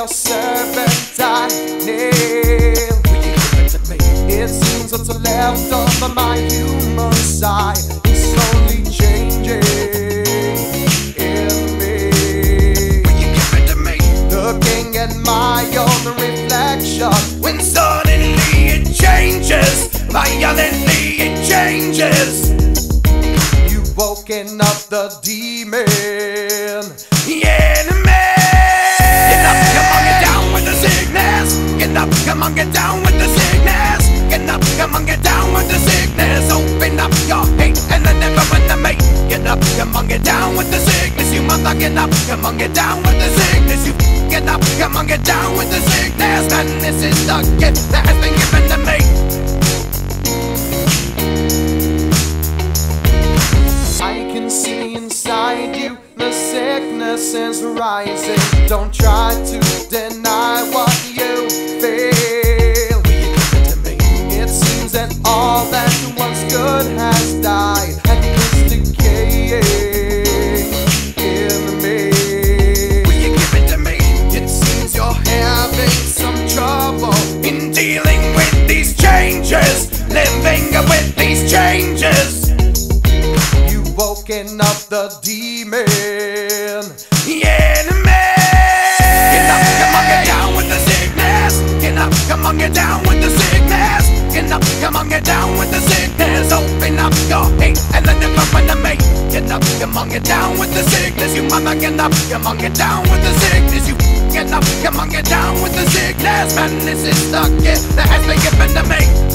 your serpentine nail. Will you give it to me? It seems what's left of my human side is slowly changing in me. Will you give it to me? Looking at my own reflection, when suddenly it changes, violently it changes. You've woken up the demon, the enemy. Get up, come on, get down with the sickness. Get up, come on, get down with the sickness. Get up, come on, get down with the sickness. Open up your hate and then never enemy. Get up, come on, get down with the sickness. You mother, get up, come on, get down with the sickness. You get up, come on, get down with the sickness. And this is the gift that has been given to me. I can see inside you, the sickness is rising. Don't try to deny what you feel. Will you give it to me? It seems that all that once good has died and is decaying in me. Will you give it to me? It seems you're having some trouble in dealing with these changes, living with these changes. Woken up the demon, the enemy. Get up, come on, get down with the sickness. Get up, come on, get down with the sickness. Get up, come on, get down with the sickness. Open up your hate and then never enemy. Get up, come on, get down with the sickness. You mother, get up, come on, get down with the sickness. You get up, come on, get down with the sickness. Man, this is the gift that has been given to me.